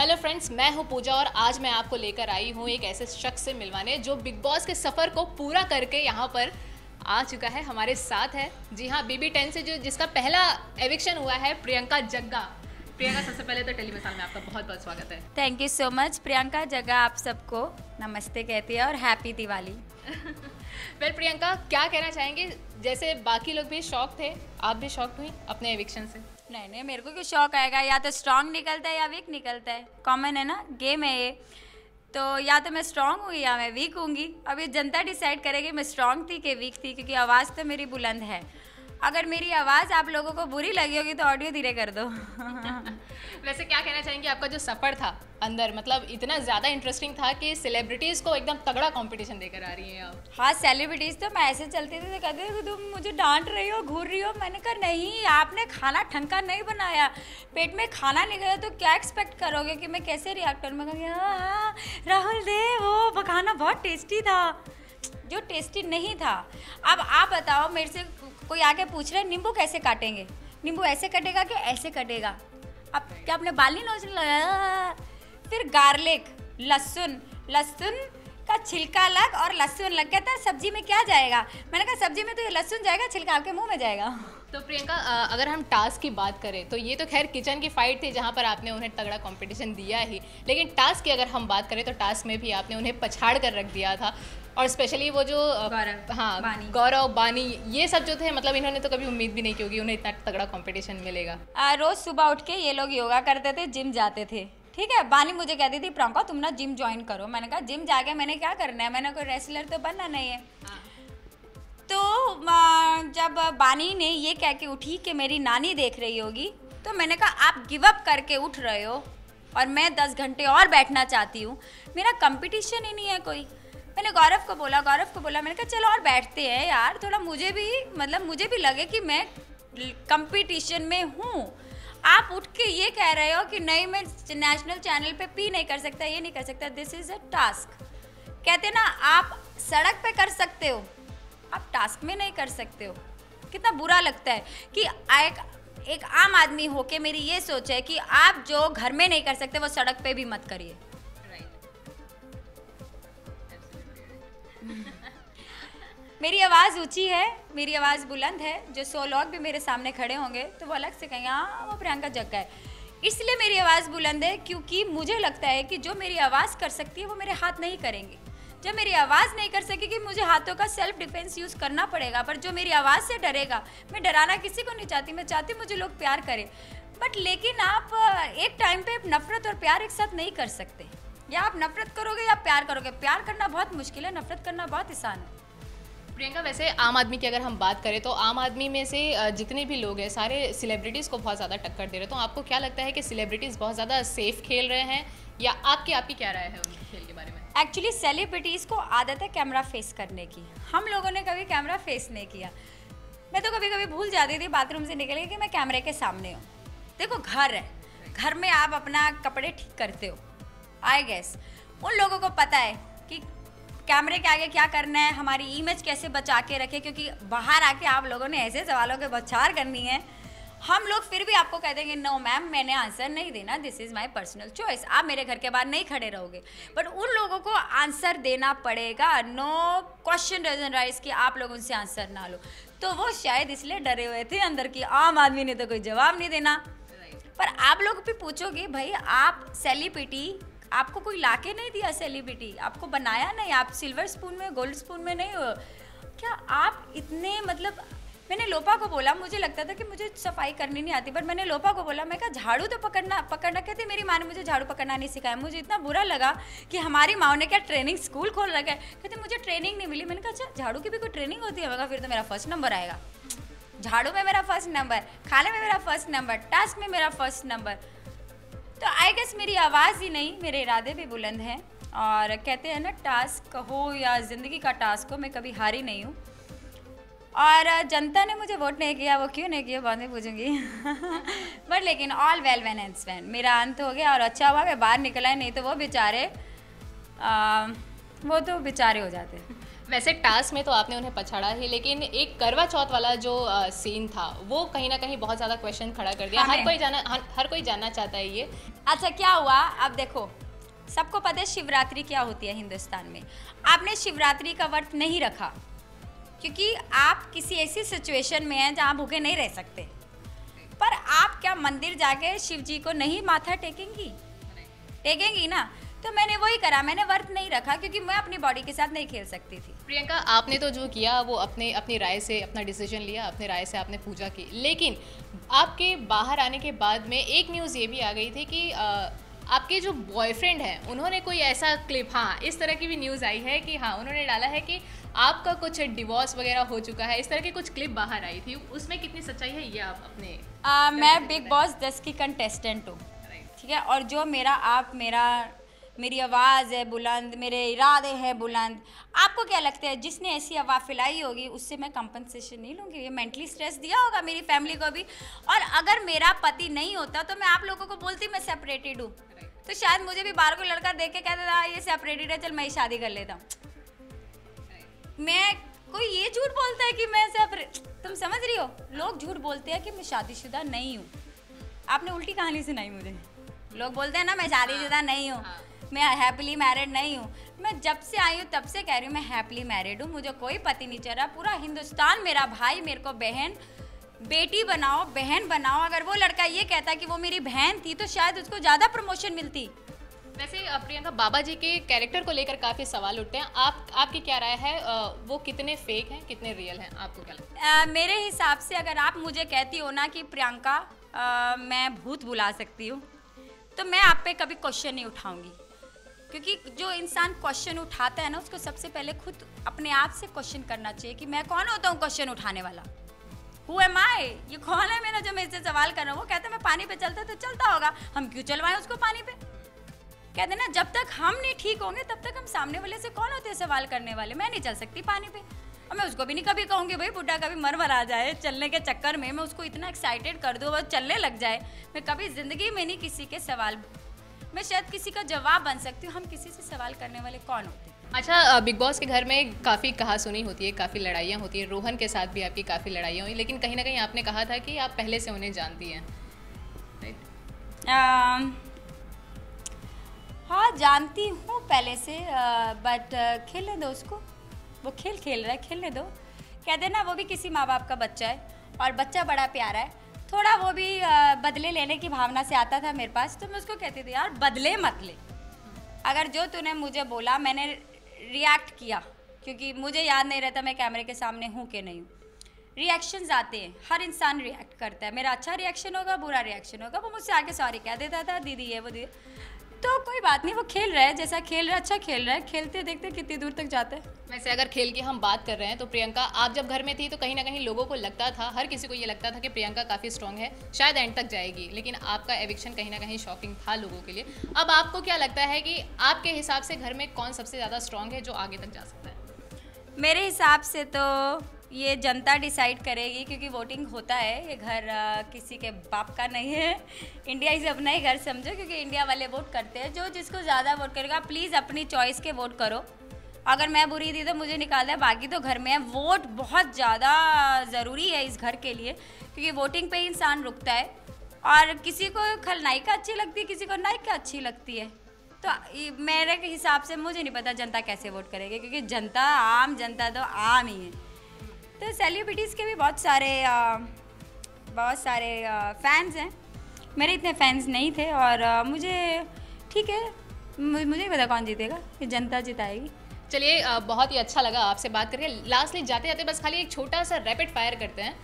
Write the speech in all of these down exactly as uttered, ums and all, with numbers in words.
Hello friends, मैं हूं पूजा और आज मैं आपको लेकर आई हूं एक ऐसे शख्स से मिलवाने जो बिग बॉस के सफ़र को पूरा करके यहाँ पर आ चुका है, हमारे साथ है। जी हाँ, बीबी टेन से जो जिसका पहला एविक्शन हुआ है, प्रियंका जग्गा। प्रियंका, सबसे पहले तो टेलीविजन में आपका बहुत बहुत स्वागत है। Thank you so much. Priyanka Jagga आप सबको नमस्ते कहती है और हैप्पी दिवाली। वेल प्रियंका, क्या कहना चाहेंगे? जैसे बाकी लोग भी शॉक थे, आप भी शॉक हुई अपने एविक्शन से? नहीं नहीं, मेरे को क्यों शौक आएगा? या तो स्ट्रांग निकलता है या वीक निकलता है, कॉमन है ना, गेम है ये। तो या तो मैं स्ट्रांग हूँ या मैं वीक हूँगी। अब ये जनता डिसाइड करेगी मैं स्ट्रांग थी कि वीक थी, क्योंकि आवाज़ तो मेरी बुलंद है। अगर मेरी आवाज़ आप लोगों को बुरी लगी होगी तो ऑडियो धीरे कर दो। वैसे क्या कहना चाहेंगे, आपका जो सफ़र था अंदर, मतलब इतना ज़्यादा इंटरेस्टिंग था कि सेलिब्रिटीज़ को एकदम तगड़ा कंपटीशन देकर आ रही हैं आप। हाँ, सेलिब्रिटीज़ तो मैं ऐसे चलती थी तो कहते थे कि तुम मुझे डांट रही हो, घूर रही हो। मैंने कहा नहीं, आपने खाना ठंका नहीं बनाया, पेट में खाना नहीं गया तो क्या एक्सपेक्ट करोगे कि मैं कैसे रिएक्ट करूँ। मैं कहा हाँ राहुल दे, वो खाना बहुत टेस्टी था, जो टेस्टी नहीं था। अब आप बताओ, मेरे से कोई आके पूछ रहा है नींबू कैसे काटेंगे, नींबू ऐसे कटेगा कि ऐसे कटेगा? अब क्या आपने बाल नहीं नोचने लगा? फिर गार्लिक, लहसुन, लहसुन का छिलका अलग और लहसुन लग गया था, सब्जी में क्या जाएगा? मैंने कहा सब्जी में तो ये लहसुन जाएगा, छिलका आपके मुंह में जाएगा। तो प्रियंका, अगर हम टास्क की बात करें तो ये तो खैर किचन की फाइट थी जहाँ पर आपने उन्हें तगड़ा कंपटीशन दिया ही, लेकिन टास्क की अगर हम बात करें तो टास्क में भी आपने उन्हें पछाड़ कर रख दिया था। और स्पेशली वो जो गौरव, हाँ बानी। गौरव, बानी, ये सब जो थे, मतलब इन्होंने तो कभी उम्मीद भी नहीं की होगी उन्हें इतना तगड़ा कंपटीशन मिलेगा। आ, रोज सुबह उठ के ये लोग योगा करते थे, जिम जाते थे, ठीक है। बानी मुझे कहती थी प्रियंका तुम ना जिम ज्वाइन करो। मैंने कहा जिम जाके मैंने क्या करना है, मैंने कोई रेसलर तो बनना नहीं है। हाँ। तो जब बानी ने ये कह के उठी कि मेरी नानी देख रही होगी, तो मैंने कहा आप गिव अप करके उठ रहे हो और मैं दस घंटे और बैठना चाहती हूँ, मेरा कंपटीशन ही नहीं है कोई। मैंने गौरव को बोला गौरव को बोला मैंने कहा चलो और बैठते हैं यार, थोड़ा मुझे भी मतलब मुझे भी लगे कि मैं कंपटीशन में हूँ। आप उठ के ये कह रहे हो कि नहीं मैं नेशनल चैनल पे पी नहीं कर सकता, ये नहीं कर सकता। This is a task. कहते ना आप सड़क पे कर सकते हो, आप टास्क में नहीं कर सकते हो। कितना बुरा लगता है कि एक एक आम आदमी होके मेरी ये सोच है कि आप जो घर में नहीं कर सकते वो सड़क पे भी मत करिए। मेरी आवाज़ ऊंची है, मेरी आवाज़ बुलंद है। जो सौ लोग भी मेरे सामने खड़े होंगे तो वो अलग से कहेंगे हाँ वो प्रियंका जग्गा है। इसलिए मेरी आवाज़ बुलंद है क्योंकि मुझे लगता है कि जो मेरी आवाज़ कर सकती है वो मेरे हाथ नहीं करेंगे। जब मेरी आवाज़ नहीं कर सकेगी मुझे हाथों का सेल्फ डिफेंस यूज़ करना पड़ेगा। पर जो मेरी आवाज़ से डरेगा, मैं डराना किसी को नहीं चाहती, मैं चाहती मुझे लोग प्यार करें। बट लेकिन आप एक टाइम पे नफ़रत और प्यार एक साथ नहीं कर सकते। या आप नफ़रत करोगे या प्यार करोगे। प्यार करना बहुत मुश्किल है, नफ़रत करना बहुत आसान है। प्रियंका, वैसे आम आदमी की अगर हम बात करें तो आम आदमी में से जितने भी लोग हैं सारे सेलिब्रिटीज़ को बहुत ज़्यादा टक्कर दे रहे हैं। तो आपको क्या लगता है कि सेलिब्रिटीज़ बहुत ज़्यादा सेफ खेल रहे हैं, या आपकी आपकी क्या राय है उनके खेल के बारे में? एक्चुअली सेलिब्रिटीज़ को आदत है कैमरा फेस करने की, हम लोगों ने कभी कैमरा फेस नहीं किया। मैं तो कभी कभी भूल जाती थी बाथरूम से निकल के कि मैं कैमरे के सामने हूँ। देखो घर है, घर में आप अपना कपड़े ठीक करते हो। आई गेस उन लोगों को पता है कि कैमरे के आगे क्या करना है, हमारी इमेज कैसे बचा के रखे, क्योंकि बाहर आके आप लोगों ने ऐसे सवालों के बौछार करनी है। हम लोग फिर भी आपको कह देंगे नो मैम मैंने आंसर नहीं देना, this is my personal choice, आप मेरे घर के बाहर नहीं खड़े रहोगे। बट उन लोगों को आंसर देना पड़ेगा। नो क्वेश्चन डजंट राइज कि आप लोग उनसे आंसर ना लो। तो वो शायद इसलिए डरे हुए थे अंदर की आम आदमी ने तो कोई जवाब नहीं देना। पर आप लोग भी पूछोगे भाई आप सेलिब्रिटी, आपको कोई लाके नहीं दिया, सेलिब्रिटी आपको बनाया नहीं, आप सिल्वर स्पून में गोल्ड स्पून में नहीं हो क्या? आप इतने मतलब मैंने लोपा को बोला, मुझे लगता था कि मुझे सफाई करनी नहीं आती, बट मैंने लोपा को बोला, मैं कहा झाड़ू तो पकड़ना पकड़ना कहती मेरी माँ ने मुझे झाड़ू पकड़ना नहीं सिखाया। मुझे इतना बुरा लगा कि हमारी माँ ने क्या ट्रेनिंग स्कूल खोल रखा है। कहते मुझे ट्रेनिंग नहीं मिली। मैंने कहा अच्छा झाड़ू की भी कोई ट्रेनिंग होती है? मैं कहा फिर तो मेरा फर्स्ट नंबर आएगा, झाड़ू में मेरा फर्स्ट नंबर, खाने में मेरा फर्स्ट नंबर, टास्क में मेरा फर्स्ट नंबर। तो आई गेस मेरी आवाज़ ही नहीं, मेरे इरादे भी बुलंद हैं। और कहते हैं ना टास्क हो या ज़िंदगी का टास्क हो, मैं कभी हारी नहीं हूँ। और जनता ने मुझे वोट नहीं किया, वो क्यों नहीं किया बाद में पूछूंगी। बट लेकिन all well when ends when, मेरा अंत हो गया और अच्छा हुआ मैं बाहर निकला है, नहीं तो वो बेचारे वो तो बेचारे हो जाते। वैसे टास्क में तो आपने उन्हें पछाड़ा ही, लेकिन एक करवा चौथ वाला जो सीन था वो कहीं ना कहीं बहुत ज़्यादा क्वेश्चन खड़ा कर दिया। हर कोई जाना हर, हर कोई जानना चाहता है ये। अच्छा क्या हुआ, अब देखो सबको पता है शिवरात्रि क्या होती है हिंदुस्तान में। आपने शिवरात्रि का व्रत नहीं रखा क्योंकि आप किसी ऐसी सिचुएशन में हैं जहाँ भूखे नहीं रह सकते, पर आप क्या मंदिर जाके शिव जी को नहीं माथा टेकेंगी? टेकेंगी ना। तो मैंने वही करा, मैंने व्रत नहीं रखा क्योंकि मैं अपनी बॉडी के साथ नहीं खेल सकती थी। प्रियंका, आपने तो जो किया वो अपने अपनी राय से अपना डिसीजन लिया, अपने राय से आपने पूजा की, लेकिन आपके बाहर आने के बाद में एक न्यूज़ ये भी आ गई थी कि आ, आपके जो बॉयफ्रेंड हैं उन्होंने कोई ऐसा क्लिप, हाँ इस तरह की भी न्यूज़ आई है कि हाँ उन्होंने डाला है कि आपका कुछ डिवोर्स वगैरह हो चुका है, इस तरह की कुछ क्लिप बाहर आई थी। उसमें कितनी सच्चाई है ये आप अपने आ, मैं बिग बॉस दस की कंटेस्टेंट हूँ, ठीक है, और जो मेरा आप मेरा मेरी आवाज़ है बुलंद, मेरे इरादे हैं बुलंद। आपको क्या लगता है जिसने ऐसी आवाज़ फैलाई होगी उससे मैं कंपनसेशन नहीं लूँगी? ये मेंटली स्ट्रेस दिया होगा मेरी फैमिली को भी। और अगर मेरा पति नहीं होता तो मैं आप लोगों को बोलती मैं सेपरेटेड हूँ, तो शायद मुझे भी बाहर को लड़का देख के कहता था ये सेपरेटेड है, चल मैं ही शादी कर लेता हूँ। मैं कोई ये झूठ बोलता है कि मैं सेपरेट, तुम समझ रही हो, लोग झूठ बोलते हैं कि मैं शादीशुदा नहीं हूँ। आपने उल्टी कहानी सुनाई मुझे। लोग बोलते हैं ना मैं शादीशुदा नहीं हूँ, मैं हैप्पीली मैरिड नहीं हूँ। मैं जब से आई हूँ तब से कह रही हूँ मैं हैप्पीली मैरिड हूँ, मुझे कोई पति नहीं चल रहा। पूरा हिंदुस्तान मेरा भाई, मेरे को बहन, बेटी बनाओ, बहन बनाओ। अगर वो लड़का ये कहता कि वो मेरी बहन थी तो शायद उसको ज़्यादा प्रमोशन मिलती। वैसे प्रियंका, बाबा जी के कैरेक्टर को लेकर काफ़ी सवाल उठते हैं, आप आपकी क्या राय है? वो कितने फेक हैं, कितने रियल हैं, आपको क्या लगता है? मेरे हिसाब से अगर आप मुझे कहती हो ना कि प्रियंका आ, मैं भूत बुला सकती हूँ, तो मैं आप पे कभी क्वेश्चन नहीं उठाऊंगी, क्योंकि जो इंसान क्वेश्चन उठाता है ना उसको सबसे पहले खुद अपने आप से क्वेश्चन करना चाहिए कि मैं कौन होता हूँ क्वेश्चन उठाने वाला। Who am I? ये कौन है मेरा जो मेरे से सवाल कर रहा हूँ? वो कहते हैं मैं पानी पे चलता तो चलता होगा, हम क्यों चलवाएं उसको पानी पे? कहते हैं ना जब तक हम नहीं ठीक होंगे तब तक हम सामने वाले से कौन होते हैं सवाल करने वाले। मैं नहीं चल सकती पानी पे, और मैं उसको भी नहीं कभी कहूँगी भाई बुढ़ा कभी मर मर आ जाए चलने के चक्कर में, मैं उसको इतना एक्साइटेड कर दूँ वो चलने लग जाए। मैं कभी ज़िंदगी में नहीं किसी के सवाल, मैं शायद किसी का जवाब बन सकती हूँ, हम किसी से सवाल करने वाले कौन होते हैं? अच्छा, बिग बॉस के घर में काफ़ी कहासुनी होती है, काफ़ी लड़ाइयाँ होती हैं, रोहन के साथ भी आपकी काफ़ी लड़ाइयाँ हुई, लेकिन कहीं ना कहीं आपने कहा था कि आप पहले से उन्हें जानती हैं, राइट? हाँ जानती हूँ पहले से, बट खेलने दो उसको, वो खेल खेल रहा है, खेलने दो। कहते ना वो भी किसी माँ बाप का बच्चा है और बच्चा बड़ा प्यारा है, थोड़ा वो भी बदले लेने की भावना से आता था मेरे पास, तो मैं उसको कहती थी यार बदले मत ले। अगर जो तूने मुझे बोला मैंने रिएक्ट किया, क्योंकि मुझे याद नहीं रहता मैं कैमरे के सामने हूँ कि नहीं हूँ। रिएक्शंस आते हैं, हर इंसान रिएक्ट करता है, मेरा अच्छा रिएक्शन होगा बुरा रिएक्शन होगा, वो मुझसे आके सॉरी कह देता था दीदी ये वो दीदी, तो कोई बात नहीं, वो खेल रहा है, जैसा खेल रहा है अच्छा खेल रहा है, खेलते देखते कितनी दूर तक जाता है। वैसे अगर खेल की हम बात कर रहे हैं तो प्रियंका, आप जब घर में थी तो कहीं ना कहीं लोगों को लगता था, हर किसी को ये लगता था कि प्रियंका काफ़ी स्ट्रांग है, शायद एंड तक जाएगी, लेकिन आपका एविक्शन कहीं ना कहीं शॉकिंग था लोगों के लिए। अब आपको क्या लगता है कि आपके हिसाब से घर में कौन सबसे ज़्यादा स्ट्रांग है जो आगे तक जा सकता है? मेरे हिसाब से तो ये जनता डिसाइड करेगी, क्योंकि वोटिंग होता है, ये घर आ, किसी के बाप का नहीं है, इंडिया इसे अपना ही घर समझो, क्योंकि इंडिया वाले वोट करते हैं, जो जिसको ज़्यादा वोट करेगा प्लीज़ अपनी चॉइस के वोट करो। अगर मैं बुरी थी तो मुझे निकाल दिया, बाकी तो घर में है। वोट बहुत ज़्यादा ज़रूरी है इस घर के लिए, क्योंकि वोटिंग पे ही इंसान रुकता है, और किसी को खलनायिका अच्छी लगती है, किसी को नायिका अच्छी लगती है, तो मेरे के हिसाब से मुझे नहीं पता जनता कैसे वोट करेगी, क्योंकि जनता आम जनता तो आम ही है। तो सेलिब्रिटीज़ के भी बहुत सारे आ, बहुत सारे फैंस हैं, मेरे इतने फैंस नहीं थे, और आ, मुझे ठीक है, मुझे नहीं पता कौन जीतेगा, कि जनता जिताएगी। चलिए, बहुत ही अच्छा लगा आपसे बात करके। लास्टली जाते जाते बस खाली एक छोटा सा रैपिड फायर करते हैं।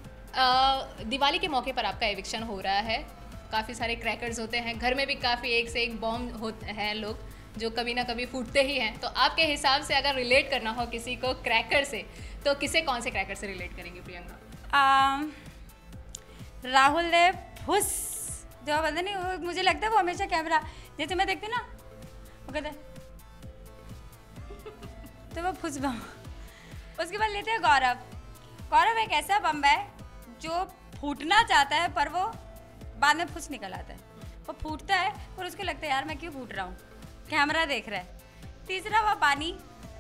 आ, दिवाली के मौके पर आपका एविक्शन हो रहा है, काफ़ी सारे क्रैकर्स होते हैं, घर में भी काफ़ी एक से एक बॉम्ब होते हैं लोग जो कभी ना कभी फूटते ही हैं, तो आपके हिसाब से अगर रिलेट करना हो किसी को क्रैकर से, तो किसे कौन से क्रैकर से रिलेट करेंगे प्रियंका? राहुल ने फुस जो पता नहीं, वो मुझे लगता है वो हमेशा कैमरा जैसे मैं देखती ना वो कहते तो वो फुस बम। उसके बाद लेते हैं गौरव। गौरव एक ऐसा बम है जो फूटना चाहता है पर वो बाद में फुस निकल आता है, वो फूटता है और उसको लगता है यार मैं क्यों फूट रहा हूँ, कैमरा देख रहा है। तीसरा हुआ पानी,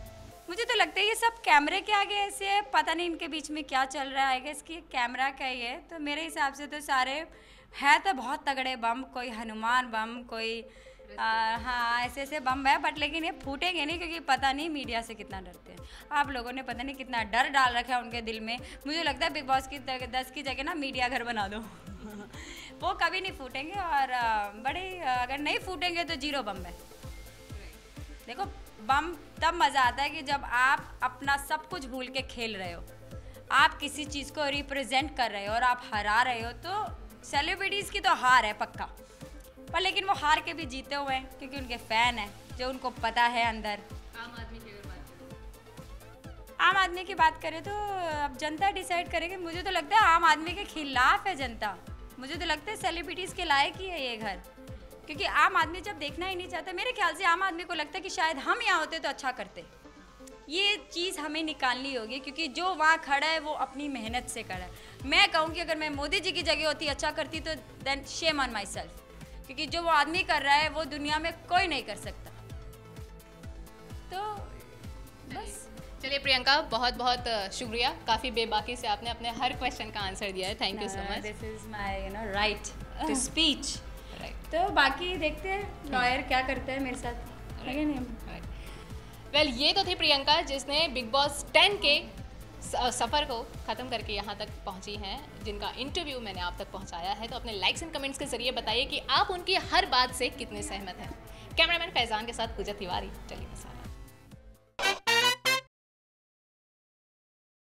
मुझे तो लगता है ये सब कैमरे के आगे ऐसे है, पता नहीं इनके बीच में क्या चल रहा है। इसकी कैमरा का ही है, तो मेरे हिसाब से तो सारे है तो बहुत तगड़े बम, कोई हनुमान बम, कोई आ, हाँ ऐसे ऐसे बम है, बट लेकिन ये फूटेंगे नहीं क्योंकि पता नहीं मीडिया से कितना डरते हैं। आप लोगों ने पता नहीं कितना डर डाल रखा है उनके दिल में। मुझे लगता है बिग बॉस की दस की जगह ना मीडिया घर बना दो वो कभी नहीं फूटेंगे, और बड़े अगर नहीं फूटेंगे तो जीरो बम है। देखो बम तब मज़ा आता है कि जब आप अपना सब कुछ भूल के खेल रहे हो, आप किसी चीज़ को रिप्रेजेंट कर रहे हो और आप हरा रहे हो, तो सेलिब्रिटीज़ की तो हार है पक्का, पर लेकिन वो हार के भी जीते हुए हैं क्योंकि उनके फ़ैन हैं, जो उनको पता है अंदर। आम आदमी की अगर बात करें, आम आदमी की बात करें तो अब जनता डिसाइड करेगी। मुझे तो लगता है आम आदमी के खिलाफ है जनता। मुझे तो लगता है सेलिब्रिटीज़ के लायक ही है ये घर, क्योंकि आम आदमी जब देखना ही नहीं चाहता, मेरे ख्याल से आम आदमी को लगता है कि शायद हम यहाँ होते तो अच्छा करते। ये चीज़ हमें निकालनी होगी, क्योंकि जो वहाँ खड़ा है वो अपनी मेहनत से खड़ा है। मैं कहूँ कि अगर मैं मोदी जी की जगह होती, अच्छा करती, तो then shame on myself, क्योंकि जो वो आदमी कर रहा है वो दुनिया में कोई नहीं कर सकता। तो बस चलिए प्रियंका, बहुत बहुत शुक्रिया, काफ़ी बेबाकी से आपने अपने हर क्वेश्चन का आंसर दिया है। Thank you so much. This is my you know right to speech. Right, तो बाकी देखते हैं लॉयर क्या करता है मेरे साथ। है नहीं? वेल, ये तो थी प्रियंका जिसने बिग बॉस टेन के सफ़र को ख़त्म करके यहाँ तक पहुँची हैं, जिनका इंटरव्यू मैंने आप तक पहुँचाया है। तो अपने लाइक्स एंड कमेंट्स के जरिए बताइए कि आप उनकी हर बात से कितने सहमत हैं। कैमरामैन फैज़ान के साथ पूजा तिवारी, चलिए।